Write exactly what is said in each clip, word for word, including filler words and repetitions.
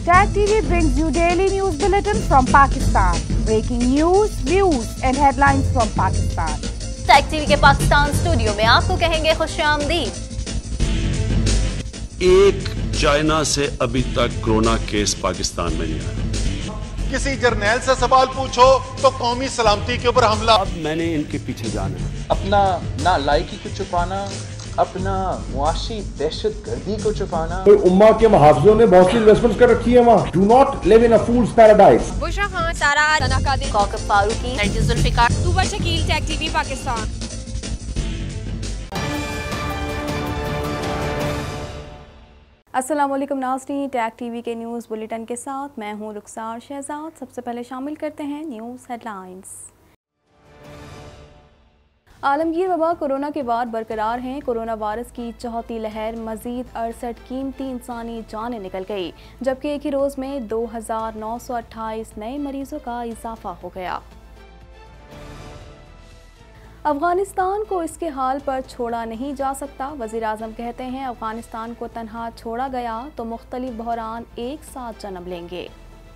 Tag T V brings you daily news bulletin from Pakistan. Breaking news, views and headlines from Pakistan. Tag T V के Pakistan studio में आपको कहेंगे खुशामदीद। एक China से अभी तक कोरोना केस पाकिस्तान में नहीं आया। किसी जर्नैल से सवाल पूछो तो कौमी सलामती के ऊपर हमला। अब मैंने इनके पीछे जाना है। अपना ना लायकी को छुपाना, अपना मुआशी दहशत गर्दी को छुपाना। तो उम्मा के मुहाफिजों ने बहुत सी इन्वेस्टमेंट्स कर रखी है वहाँ। Do not live in a fool's paradise. Bushra Khan, Sara Sana Qadir, Kaukab Farooqui, Nargis Zulfiqar, Tuba Shakeel, tag TV Pakistan. अस्सलाम वालेकुम नाज़रीन, टैग टीवी के न्यूज़ बुलेटिन के साथ मैं हूँ रुखसार शहजाद। सबसे पहले शामिल करते हैं न्यूज़ हेडलाइंस। आलमगीर वबा कोरोना के बाद बरकरार हैं। कोरोना वायरस की चौथी लहर, मजीद अड़सठ कीमती इंसानी जानें निकल गई, जबकि एक ही रोज़ में दो हज़ार नौ सौ अट्ठाईस नए मरीजों का इजाफा हो गया। अफगानिस्तान को इसके हाल पर छोड़ा नहीं जा सकता। वज़ीर आज़म कहते हैं अफगानिस्तान को तन्हा छोड़ा गया तो मुख्तलिफ बहरान एक साथ जन्म लेंगे।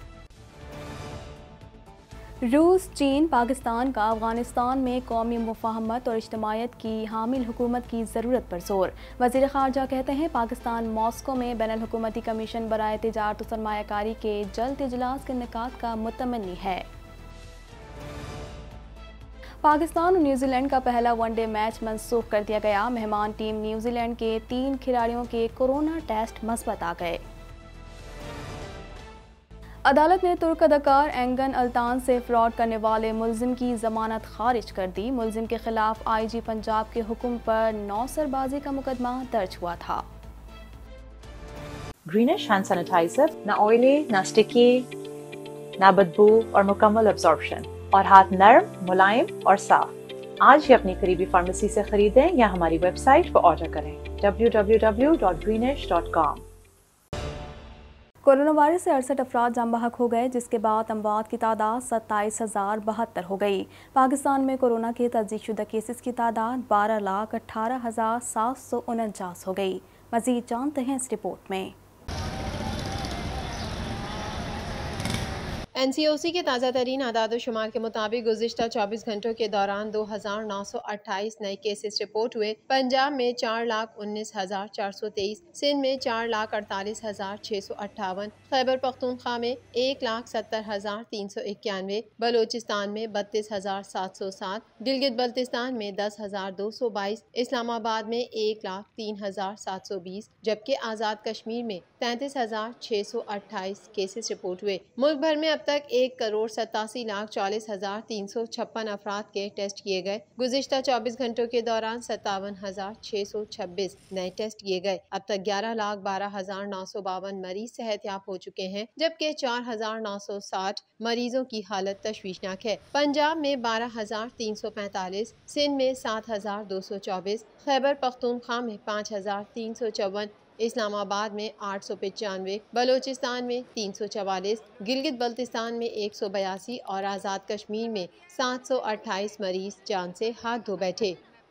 रूस, चीन, पाकिस्तान का अफगानिस्तान में कौमी मुफाहमत और इज्तिमायत की हामिल हुकूमत की ज़रूरत पर जोर। वज़ीर ख़ारजा कहते हैं पाकिस्तान मॉस्को में बैनुल हुकूमती कमीशन बराए तिजारत और सरमायाकारी के जल्द इजलास के इनेकाद का मुतमन्नी है। पाकिस्तान और न्यूजीलैंड का पहला वनडे मैच मनसूख कर दिया गया। मेहमान टीम न्यूजीलैंड के तीन खिलाड़ियों के कोरोना टेस्ट मस्बत आ गए। अदालत ने तुर्क अदाकार एंगन अल्तान से फ्रॉड करने वाले मुलजिम की जमानत खारिज कर दी। मुलजिम के खिलाफ आई जी पंजाब के हुक्म पर नौसरबाजी का मुकदमा दर्ज हुआ था। ग्रीनिश हैंड सैनिटाइजर, ना ऑयली, ना स्टिकी, ना बदबू और मुकम्मल अब्जॉर्प्शन, और हाथ नरम, मुलायम और साफ। आज ही अपनी करीबी फार्मेसी से खरीदें या हमारी वेबसाइट पर ऑर्डर करें W W W dot greenish dot com. Corona virus से अड़सठ अफराद जाम बहक हो गए, जिसके बाद अमवात की तादाद सत्ताईस हज़ार बहत्तर हो गई। पाकिस्तान में कोरोना के तस्दीक शुदा केसेस की तादाद बारह लाख अठारह हज़ार सात सौ उनचास हो गई। मज़ीद जानते हैं इस रिपोर्ट में। एन सी ओ सी के ताज़ा तरीन आदाद शुमार के मुताबिक गुज़िश्ता चौबीस घंटों के दौरान दो हज़ार नौ सौ अट्ठाईस नए केसेस रिपोर्ट हुए। पंजाब में चार लाख उन्नीस हज़ार चार सौ तेईस, सिंध में चार लाख अड़तालीस हज़ार छः सौ अट्ठावन, खैबर पख्तूनख्वा में एक लाख सत्तर हज़ार तीन सौ इक्यानवे, बलोचिस्तान में बत्तीस हज़ार सात सौ सात, गिलगित बल्तिस्तान में दस हज़ार दो सौ बाईस, इस्लामाबाद में एक लाख तीन हज़ार सात सौ बीस, जबकि आज़ाद कश्मीर में तैंतीस हज़ार छः सौ अट्ठाईस केसेस रिपोर्ट हुए। मुल्क भर में अब तक एक करोड़ सतासी लाख चालीस हजार तीन सौ छप्पन अफराद के टेस्ट किए गए। गुज़िश्ता चौबीस घंटों के दौरान सत्तावन हजार छः सौ छब्बीस नए टेस्ट किए गए। अब तक ग्यारह लाख बारह हजार नौ सौ बावन मरीज सेहतयाब हो चुके हैं, जबकि चार हजार नौ सौ साठ मरीजों की हालत तशवीशनाक है। पंजाब में बारह हजार तीन सौ पैंतालीस, सिंध में सात हजार दो सौ चौबीस, खैबर पख्तूनख्वा में पाँच हजार तीन सौ चौवन, इस्लामाबाद में आठ सौ पचानवे, बलोचिस्तान में तीन सौ चवालीस, गिलगित बल्तिस्तान में एक सौ बयासी और आज़ाद कश्मीर में सात सौ अट्ठाईस मरीज जान से हाथ धो बैठे।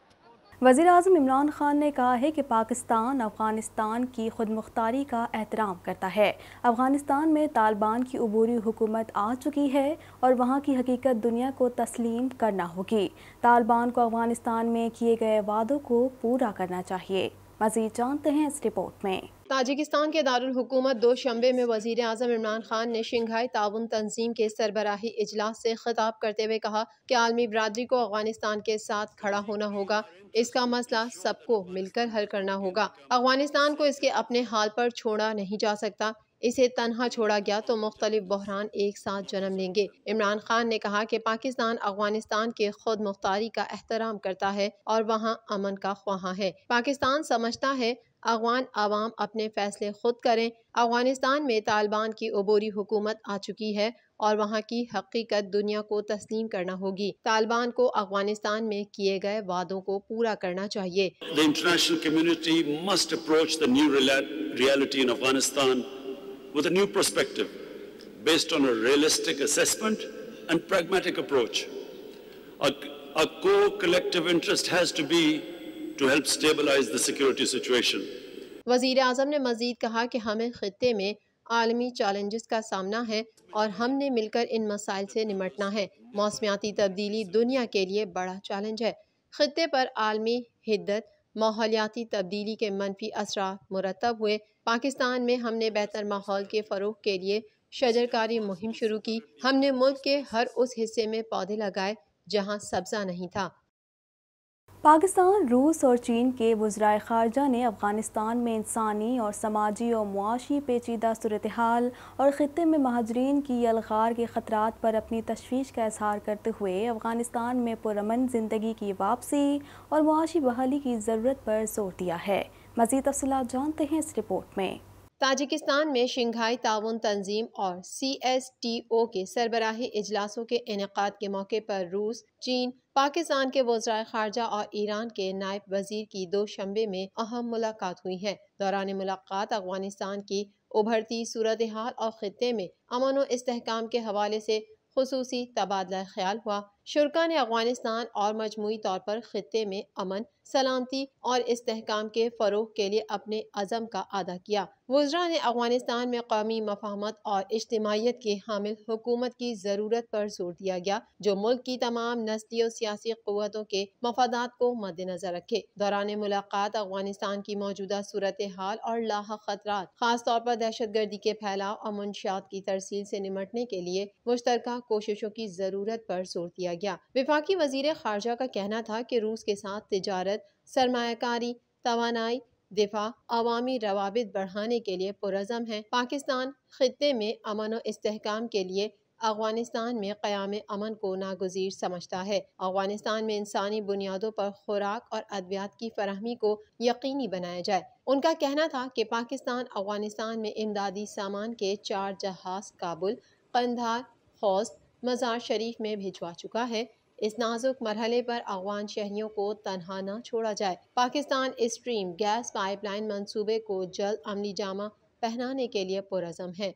वज़ीर आज़म इमरान खान ने कहा है कि पाकिस्तान अफ़गानिस्तान की खुद मुख्तारी का एहतराम करता है। अफ़गानिस्तान में तालिबान की अबूरी हुकूमत आ चुकी है और वहाँ की हकीकत दुनिया को तस्लीम करना होगी। तालिबान को अफ़गानिस्तान में किए गए वादों को पूरा करना चाहिए। मज़ीद जानते हैं इस रिपोर्ट में। ताजिकिस्तान के दारुल हुकूमत दो शंबे में वज़ीर आज़म इमरान खान ने शंघाई ताउन तंजीम के सरबराही इजलास से खिताब करते हुए कहा कि आलमी बरादरी को अफगानिस्तान के साथ खड़ा होना होगा। इसका मसला सबको मिलकर हल करना होगा। अफगानिस्तान को इसके अपने हाल पर छोड़ा नहीं जा सकता। इसे तन्हा छोड़ा गया तो मुख्तलिफ बहरान एक साथ जन्म लेंगे। इमरान खान ने कहा कि पाकिस्तान अफगानिस्तान के खुद मुख्तारी का एहतराम करता है और वहाँ अमन का ख्वाह है। पाकिस्तान समझता है अफगान आवाम अपने फैसले खुद करें। अफगानिस्तान में तालिबान की अबूरी हुकूमत आ चुकी है और वहाँ की हकीकत दुनिया को तस्लीम करना होगी। तालिबान को अफगानिस्तान में किए गए वादों को पूरा करना चाहिए। The international community must approach the new reality in Afghanistan with a new perspective based on a realistic assessment and pragmatic approach. A, a core collective interest has to be to help stabilize the security situation. वज़ीर आज़म ने मज़ीद कहा कि हमें खित्ते में عالمی challenges کا سامنا ہے اور ہم نے مل کر ان مسائل سے نمٹنا ہے۔ موسمیاتی تبدیلی دنیا کے لیے بڑا چیلنج ہے۔ خطے پر عالمی حدت، ماحولیاتی تبدیلی کے منفی اثرات مرتب ہوئے۔ پاکستان میں ہم نے بہتر ماحول کے فروغ کے لیے شجرکاری مہم شروع کی۔ ہم نے ملک کے ہر اس حصے میں پودے لگائے جہاں سبزہ نہیں تھا۔ پاکستان، روس اور چین کے وزرائے خارجہ نے افغانستان میں انسانی اور سماجی اور معاشی پیچیدہ صورتحال اور خطے میں مہاجرین کی الغار کے خطرات پر اپنی تشویش کا اظہار کرتے ہوئے افغانستان میں پرامن زندگی کی واپسی اور معاشی بحالی کی ضرورت پر زور دیا ہے۔ مزید تفصیلات جانتے ہیں اس رپورٹ میں۔ تاجکستان میں شنگھائی تعاون تنظیم اور سی ایس ٹی او کے سربراہی اجلاسوں کے انعقاد کے موقع پر روس، چین، پاکستان کے وزرائے خارجہ اور ایران کے نائب وزیر کی دو شنبے میں اہم ملاقات ہوئی ہے۔ دوران ملاقات افغانستان کی ابھرتی صورتحال اور خطے میں امن و استحکام کے حوالے سے خصوصی تبادلہ خیال ہوا۔ شرکا نے افغانستان اور مجموعی طور پر خطے میں امن، سلامتی اور استحکام کے فروغ کے لیے اپنے عزم کا اعادہ کیا۔ وزراء نے افغانستان میں قومی مفاہمت اور اجتماعیت کی حامل حکومت کی ضرورت پر زور دیا گیا جو ملک کی تمام نسلی اور سیاسی قوتوں کے مفادات کو مد نظر رکھے۔ دوران ملاقات افغانستان کی موجودہ صورتحال اور لاحق خطرات، خاص طور پر دہشت گردی کے پھیلاؤ اور منشیات کی ترسیل سے نمٹنے کے لیے مشترکہ کوششوں کی ضرورت پر زور دیا گیا۔ وفاقی وزیر خارجہ کا کہنا تھا کہ روس کے ساتھ تجارت، سرمایہ کاری، توانائی، دفاع، عوامی روابط بڑھانے کے لیے پرعزم ہے۔ پاکستان خطے میں امن و استحکام کے لیے افغانستان میں قیام امن کو ناگزیر سمجھتا ہے۔ افغانستان میں انسانی بنیادوں پر خوراک اور ادویات کی فراہمی کو یقینی بنایا جائے۔ ان کا کہنا تھا کہ پاکستان افغانستان میں امدادی سامان کے چار جہاز کابل، قندھار، خوست، مزار شریف میں بھجوا چکا ہے۔ اس نازک مرحلے پر افغان شہریوں کو تنہا نہ چھوڑا جائے۔ Pakistan stream gas pipeline منصوبے کو جلد عملی جامہ پہنانے کے لیے پرعزم ہے۔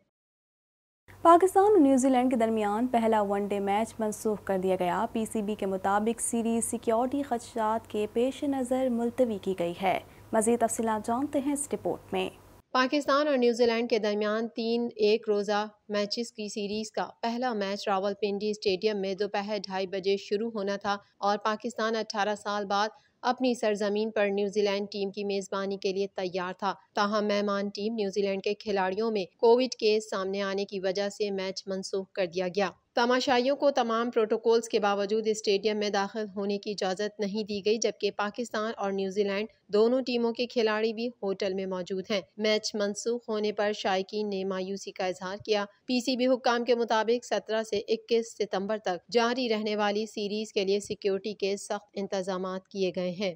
پاکستان اور نیوزی لینڈ کے درمیان پہلا ون ڈے میچ منسوخ کر دیا گیا۔ پی سی بی کے مطابق سیریز سیکیورٹی خدشات کے پیش نظر ملتوی کی گئی ہے۔ مزید تفصیلات جانتے ہیں اس رپورٹ میں۔ پاکستان اور نیوزی لینڈ کے درمیان تین ایک روزہ میچز کی سیریز کا پہلا میچ راول پنڈی اسٹیڈیم میں دوپہر ڈھائی بجے شروع ہونا تھا اور پاکستان اٹھارہ سال بعد اپنی سرزمین پر نیوزی لینڈ ٹیم کی میزبانی کے لیے تیار تھا۔ تاہم مہمان ٹیم نیوزی لینڈ کے کھلاڑیوں میں کووڈ کیس سامنے آنے کی وجہ سے میچ منسوخ کر دیا گیا۔ تماشائیوں کو تمام پروٹوکولز کے باوجود اسٹیڈیم میں داخل ہونے کی اجازت نہیں دی گئی، جبکہ پاکستان اور نیوزی لینڈ دونوں ٹیموں کے کھلاڑی بھی ہوٹل میں موجود ہیں۔ میچ منسوخ ہونے پر شائقین نے مایوسی کا اظہار کیا۔ پی سی بی حکام کے مطابق سترہ سے اکیس ستمبر تک جاری رہنے والی سیریز کے لیے سیکیورٹی کے سخت انتظامات کیے گئے ہیں۔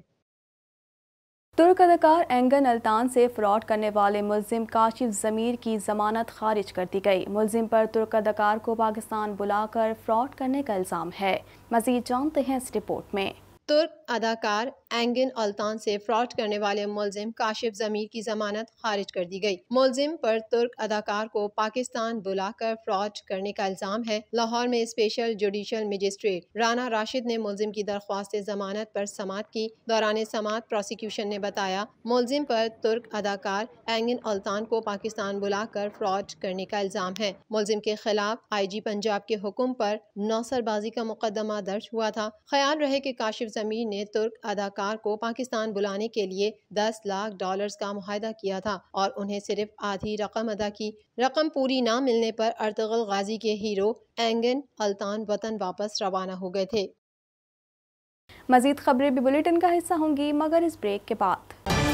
ترک اداکار اینگن التان سے فراڈ کرنے والے ملزم کاشف ضمیر کی ضمانت خارج کر دی گئی۔ ملزم پر ترک اداکار کو پاکستان بلا کر فراڈ کرنے کا الزام ہے۔ مزید جانتے ہیں اس رپورٹ میں۔ ترک اداکار اینگن التان سے فراڈ کرنے والے ملزم کاشف ضمیر کی ضمانت خارج کر دی گئی۔ ملزم پر ترک اداکار کو پاکستان بلا کر فراڈ کرنے کا الزام ہے۔ لاہور میں special judicial magistrate Rana Rashid نے ملزم کی درخواست ضمانت پر سماعت کی۔ دوران سماعت پروسیکیوشن نے بتایا ملزم پر ترک اداکار اینگن التان کو پاکستان بلا کر فراڈ کرنے کا الزام ہے۔ ملزم کے خلاف آئی جی پنجاب کے حکم پر نوسر بازی کا مقدمہ درج ہوا تھا۔ خیال رہے کہ کاشف ضمیر نے ترک اداکار کو پاکستان بلانے کے لیے دس لاکھ ڈالرز کا معاہدہ کیا تھا اور انہیں صرف آدھی رقم ادا کی۔ رقم پوری نہ ملنے پر ارطغرل غازی کے ہیرو اینگن التان وطن واپس روانہ ہو گئے تھے۔ مزید خبریں بھی بلیٹن کا حصہ ہوں گی مگر اس بریک کے بعد۔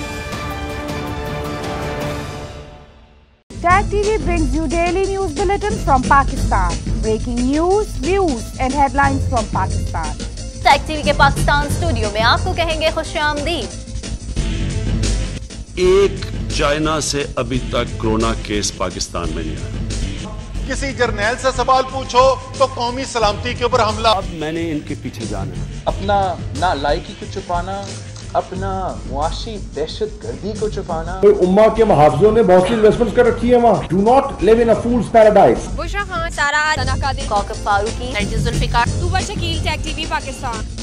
Tag T V brings you daily news bulletin from Pakistan. Breaking news, views and headlines from Pakistan. Tag TV کے پاکستان اسٹوڈیو میں آپ کو کہیں گے خوش آمدید۔ ایک چائنا سے ابھی تک کرونا کیس پاکستان میں نہیں آیا۔ کسی جرنیل سے سوال پوچھو تو قومی سلامتی کے اوپر حملہ۔ اب میں نے ان کے پیچھے جانا ہے۔ اپنا نا لائکی کو چھپانا، اپنا معاشی دہشت گردی کو چھپانا۔ امہ کے محافظوں نے بہت سی انویسٹمنٹ کر رکھی ہے وہاں۔ Do not live in a fool's paradise. Bushra Khan, Sara, Sana Qadri, Kaukab Farooqui, Nargis Zulfiqar, Tuba Shakeel, tag TV Pakistan.